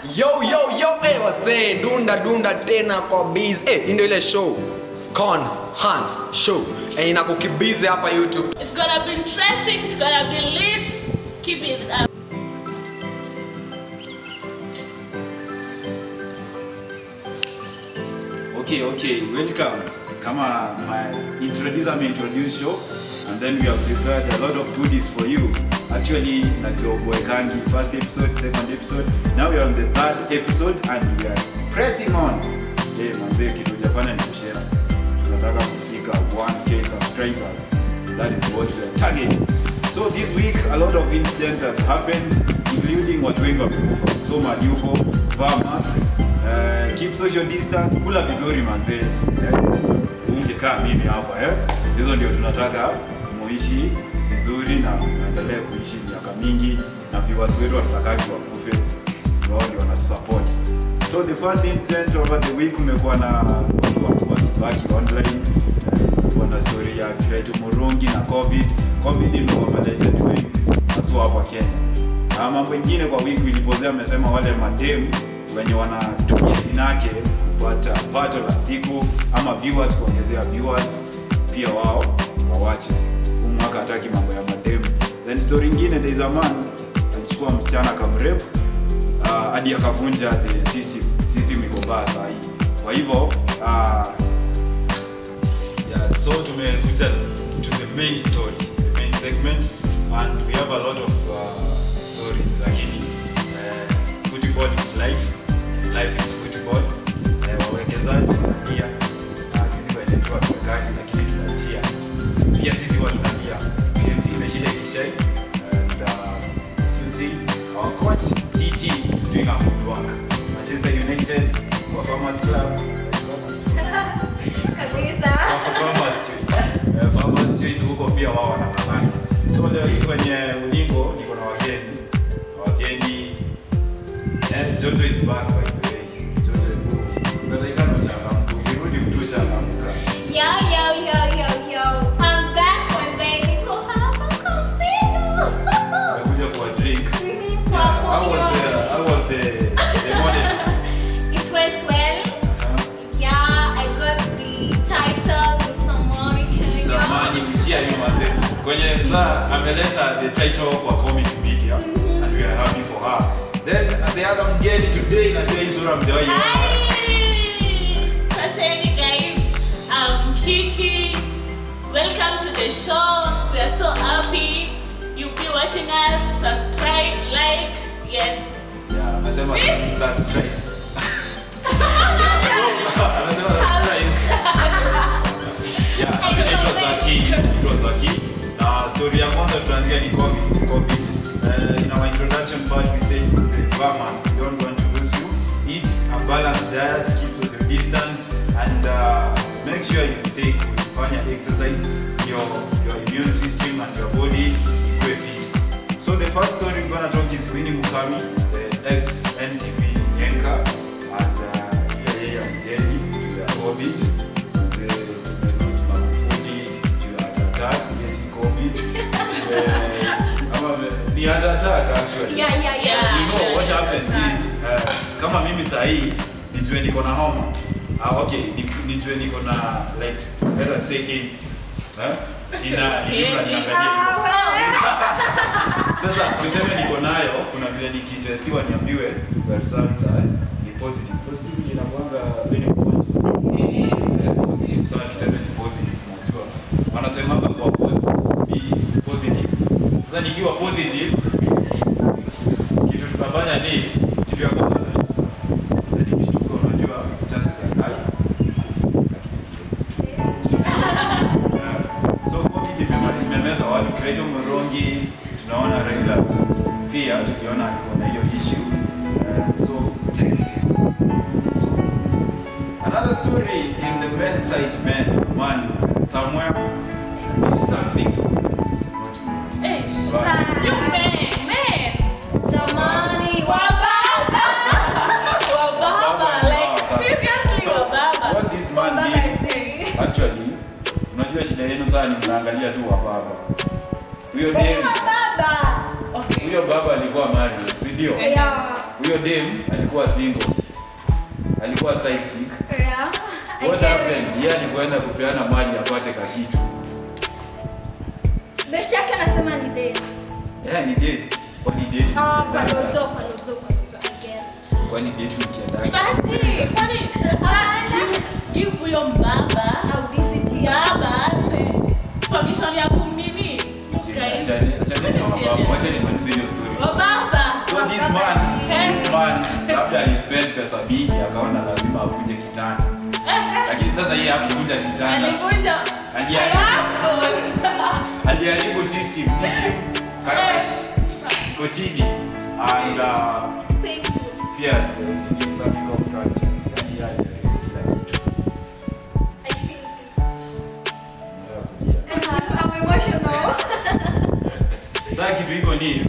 Yo, wase, dunda tena kwa biz. Ndio ile show Con Hunt Show. Inakukibize hapa YouTube. It's gonna be interesting, it's gonna be lit. Keep it up. Okay, welcome. Kama my introduce show, and then we have prepared a lot of goodies for you. Actually, Nacho Boykangi, first episode, second episode. Now we are on the third episode and we are pressing on. Manze kitu Japan ni kushare. Tunataka kufika 1K subscribers. That is what we are targeting. So this week a lot of incidents have happened, including watu wengi wamekufa. So Madiuko, vaa mask, keep social distance, kula vizuri manze. Ungekaa mimi hapa hizo ndio tunataka muishi vizuri na muendelee kuishi miaka mingi, na viewers wetu watakaji wakufe, wao ndio wanatusupport. So the first incident over the week umekuwa na watu wakibaki online. Kuna story ya Kiraito Murungi na COVID imekuwa malejeni wengi haswa hapa Kenya. Mambo mengine kwa wiki ilipozea amesema wale madem wenye wanatumia zinake kupata pato la siku ama viewers, kuongezea viewers, pia wao wawache. Mwaka hataki mambo ya madem. Then story nyingine, there is a man alichukua msichana kamrep hadi akavunja the system iko mbaya saa hii. Kwa hivyo so tumekuja to the main story, the main segment, and we have a lot of stories, lakini football is life is football. Wawekezaji pia sisi waelewa tukani, lakini tunachia pia sisi watu pia TNC imeshinda kishai, and as you see our coach TT is doing a good work. Manchester United wa Farmers Club kabisa. Farmers Choice huko pia wao wanapambana. So leo hii kwenye ulingo niko na wageni Jojo is back by the way. Jojo unataka kuchangamka, ukirudi mtu changamka. Yo, I'm back when niko hapa kompeno. Nakuja kwa drink. How was the morning? It went well. Yeah, I got the title with Samani Kenya. Samani mchia hiyo mazee. Kwenye saa ameleta the title kwa Comic Media, and we are happy for her. Then the other mgeni today najua hii sura mjawahi. Hi guys, I'm Kiki. Welcome to the show. We are so happy you'll be watching us. Subscribe, like, yes. Yeah, amesema subscribe. It was lucky. Now story ya kwanza tuanzia ni COVID. In our introduction part we say the farmers, we don't want to lose you. Eat a balanced diet, keep social distance, and make sure you stay good. Fanya exercise, your immune system and your body will fit. So the first story we're gonna talk is Winnie Mukami, the ex-NTV anchor, as yeye mgeni to the COVID. The attack actually. Yeah. You know what happens is kama mimi sahi nijue niko na homa. Nijue niko na like let us say AIDS. Sina niangalia. Sasa tuseme niko nayo, kuna vile nikitestiwa niambiwe the results ni positive. Positive inakuanga very important. Positive sana kisema ni positive, unajua. Wanasema kwa votes be positive. Sasa nikiwa positive, kitu tunafanya ni kitu ya kwanza na nikishtuka, unajua chances are high kufa, lakini sio. So COVID imemeza watu. Kiraito Murungi tunaona Raila pia tukiona alikuwa na hiyo issue. So take this. So another story in the men's side, man somewhere, this is something good. You man. Samani wababa. Like seriously wababa. What this man did, actually, unajua shida yenu sana ni mnaangalia tu wababa. Huyo Sema baba. Okay. Huyo baba alikuwa married, si ndio? Yeah. Huyo dem alikuwa single. Alikuwa side chick. Yeah. What happened? Yeye alikwenda kupeana mali apate kakitu. Best yake anasema ni date. Ni date. Kwa ni date. Kwa lozo. I get. Kwa ni date mkienda. Basi, kwani give huyo mbaba Audacity. baba permission ya kumnini? Achane na mababa. Wacha nimalize hiyo story. Baba. So this man labda alispend pesa mingi akaona lazima akuje kitanda. Lakini sasa yeye hakuja kitanda. Alivunja. Aliharibu system karash kochini and yes, it's a big of franchise. Yani yeye kila kitu. I feel it. I'm emotional. Sasa kitu hiko ni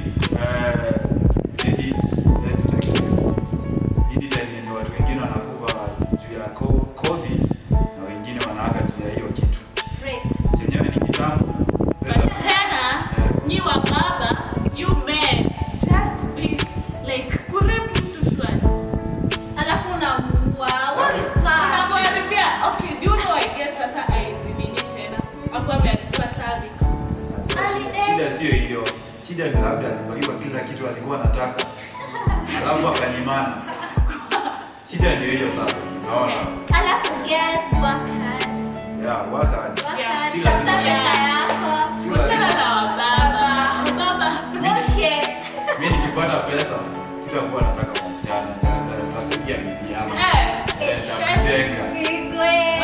let's take hii time yenye watu wengine wanakufa juu ya COVID na wengine wanaaga juu ya hiyo kitu. Chenyewe ni kitambo. Tena, you are baba, you men, just be like kurep mtu swali. Alafu unamuua. What is that? Unamwambia, okay, do you know I guess sasa aizimini tena. Akwambia kwa cervix. Shida sio hiyo. Shida ni labda alibaiwa kila kitu alikuwa anataka. Alafu akanyimana. Shida ndio hiyo sasa. Unaona? Alafu guess work hard. Yeah, work hard. Tafuta pesa yako. Kuchana na baba. Bullshit. Mimi nikipata pesa sitakuwa nataka wasichana. Nitasaidia bibi yangu. Nitamjenga. Igwe.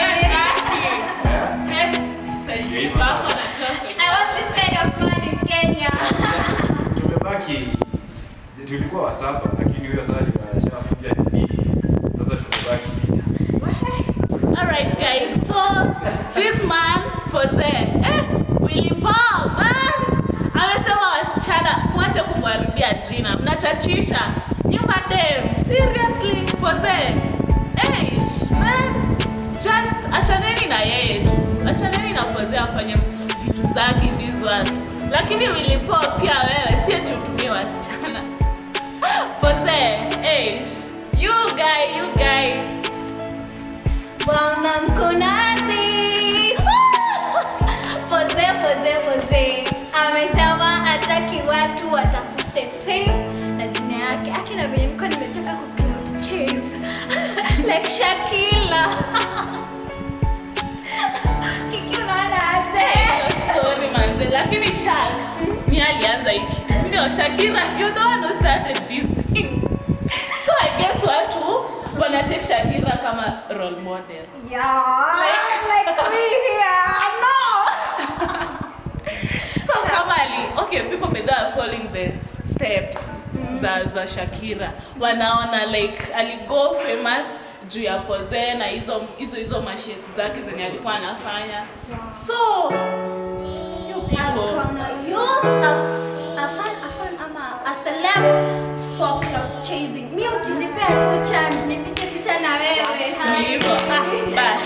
I want this kind of man in Kenya. Tumebaki tulikuwa wasaba lakini huyo sasa alishakuja nini? Sasa tumebaki 6. Alright guys, so this man Pose, Willy Paul, man, amesema wasichana mwache kumharibia jina, mnachachisha nyuma dem. Seriously, Pose, man, just achaneni na yeye tu, achaneni na Pose afanye vitu zake this one. Lakini Willy Paul pia wewe si eti utumie wasichana. Pose, you guy. Bwana mkunazi. Pose. Amesema hataki watu watafute fame na jina yake. Akina vile niko nimetaka ku cloud chase. Like Shakira. Kiki unaona aje? Story manze, lakini Shak ni alianza hiki. Ndio Shakira, you the one who started this thing. So I guess watu wana take Shakira kama role model. Yeah. Like me here. No. So kama okay, people may are following the steps za Shakira. Wanaona like aligo famous juu ya Pose na hizo mashit zake zenye alikuwa anafanya. So you people gonna use a fan ama a celeb for cloud chasing. Mimi ukijipea tu chance nipige picha na wewe. hivyo. Bas.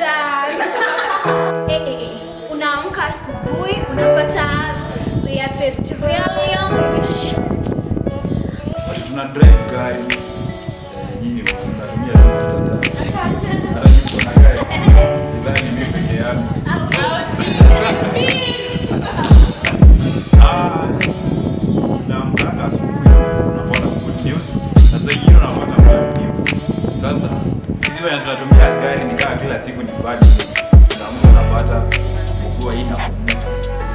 Unaamka asubuhi unapata ya petroleum imeshut. Tuna drive gari. Nyinyi mnatumia mafuta. Hata niko na gari. Nadhani mimi peke yangu. Tunaamka asubuhi unapata good news. Sasa hiyo unapata bad news. Sasa sisi wenye tunatumia gari ni kama kila siku ni bad news. Tunaamka unapata sikuwa ina kumusi.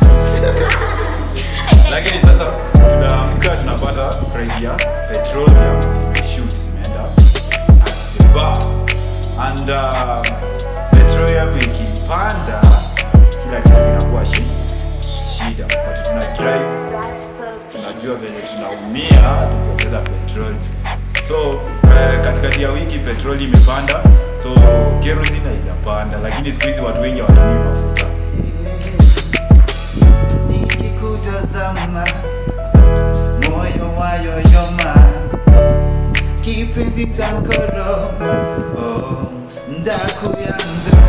Lakini sasa tunaamka tunapata price ya petroleum imeshoot imeenda at the bar and petroleum ikipanda kila kitu kinakuwa shida, but tuna drive tunajua vile tunaumia tukipoteza petrol. So katikati ya wiki petrol imepanda, so kerosene inapanda, lakini siku hizi watu wengi hawatumii mafuta. Nikikutazama moyo wayoyoma, kipenzi cha mkoro ndakuyanza.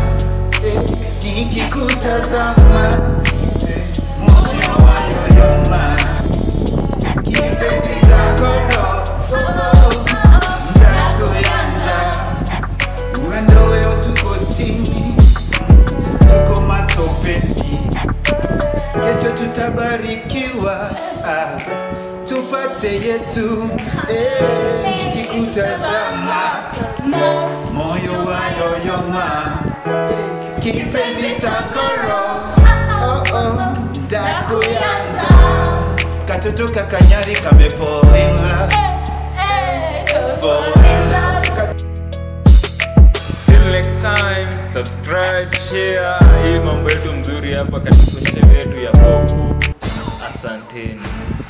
Nikikutazama moyo wayoyoma, kipenzi cha mkoro tupate yetu nikikutazama moyo wayoyoma kipenzi chako roho ndakuyanza katoto kakanyari kame fall in love fall in love. Till next time, subscribe, share. Hii mambo yetu mzuri hapa katika sherehe yetu ya Boku. Asanteni.